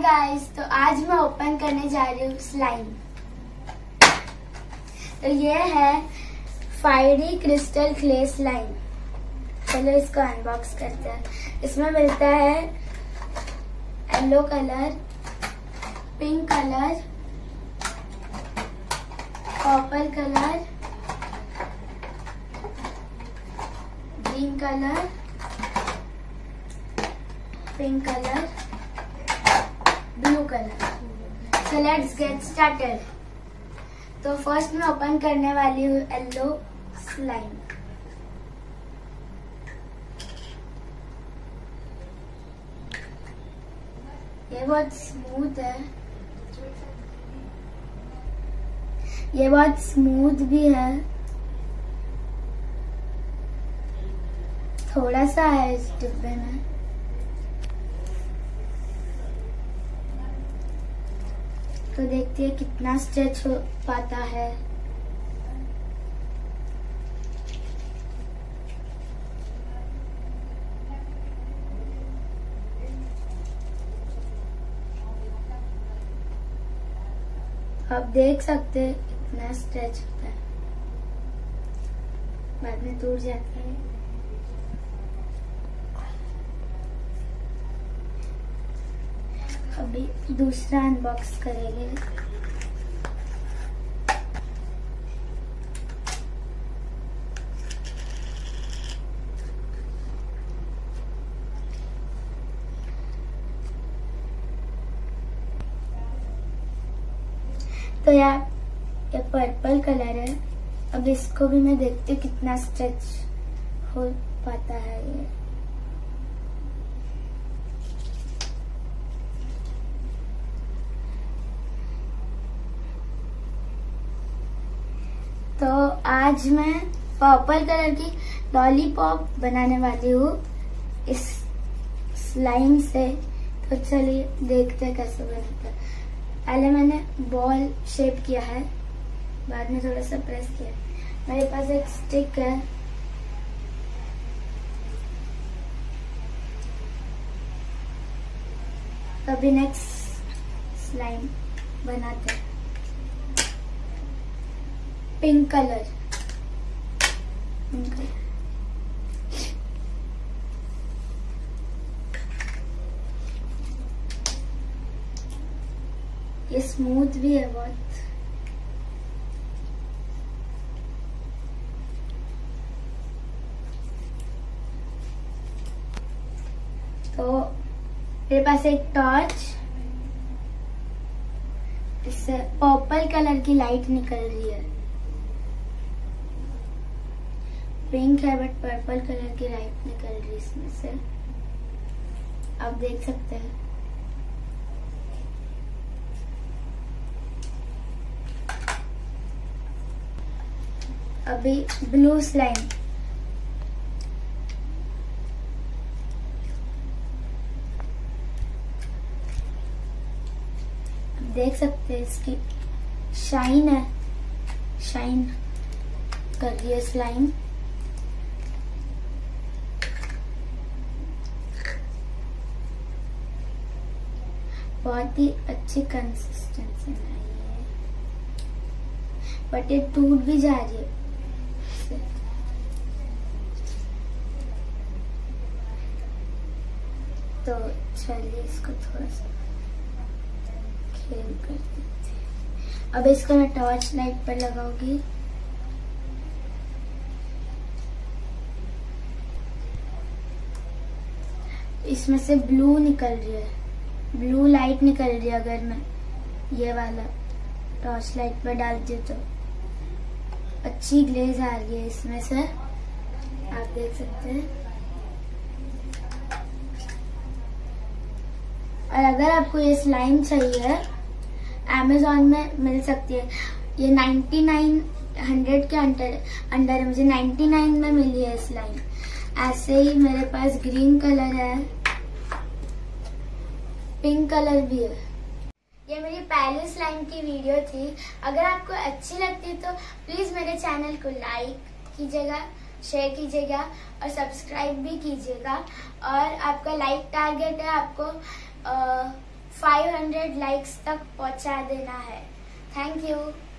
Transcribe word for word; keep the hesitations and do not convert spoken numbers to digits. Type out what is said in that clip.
Guys, तो आज मैं ओपन करने जा रही हूँ स्लाइम। तो ये है फायरी क्रिस्टल क्ले स्लाइम। चलो इसको अनबॉक्स करते हैं। इसमें मिलता है yellow colour, pink colour, purple colour, green colour, pink colour, blue colour. So let's get started. तो फर्स्ट मैं ओपन करने वाली हूँ येलो स्लाइम। ये बहुत स्मूथ है, ये बहुत स्मूथ भी है। थोड़ा सा है इस डिब्बे में। तो देखते हैं कितना स्ट्रेच हो पाता है। आप देख सकते हैं कितना स्ट्रेच होता है, बाद में टूट जाता है। अभी दूसरा अनबॉक्स करेंगे। तो यार ये पर्पल कलर है। अब इसको भी मैं देखती हूँ कितना स्ट्रेच हो पाता है ये। तो आज मैं पर्पल कलर की लॉलीपॉप बनाने वाली हूँ इस स्लाइम से। तो चलिए देखते हैं कैसे बनता है। पहले मैंने बॉल शेप किया है, बाद में थोड़ा सा प्रेस किया। मेरे पास एक स्टिक है, अभी नेक्स्ट स्लाइम बनाते हैं। Pink colour, pink colour. ये स्मूथ भी है बहुत। तो मेरे पास एक टॉर्च, इससे पर्पल कलर की लाइट निकल रही है। पिंक है बट पर्पल कलर की लाइट निकल रही है इसमें से, आप देख सकते हैं। अभी ब्लू स्लाइम। देख सकते हैं इसकी शाइन है, शाइन कर रही है स्लाइम। बहुत ही अच्छी कंसिस्टेंसी में आई है, बट ये टूट भी जा रही है। तो चलिए इसको थोड़ा सा खेल कर देते हैं। अब इसको मैं टॉर्च लाइट पर लगाऊंगी। इसमें से ब्लू निकल रही है, ब्लू लाइट निकल रही है। अगर मैं ये वाला टॉर्च लाइट पर डालती हूँ तो अच्छी ग्लेज आ रही है इसमें से, आप देख सकते हैं। और अगर आपको ये स्लाइम चाहिए, अमेज़ॉन में मिल सकती है। ये नाइन्टी नाइन हंड्रेड के अंडर अंडर है। मुझे नाइन्टी नाइन में मिली है स्लाइम। ऐसे ही मेरे पास ग्रीन कलर है, पिंक कलर भी है। ये मेरी पहली स्लाइम की वीडियो थी। अगर आपको अच्छी लगती है तो प्लीज मेरे चैनल को लाइक कीजिएगा, शेयर कीजिएगा और सब्सक्राइब भी कीजिएगा। और आपका लाइक टारगेट है आपको पाँच सौ लाइक्स तक पहुंचा देना है। Thank you.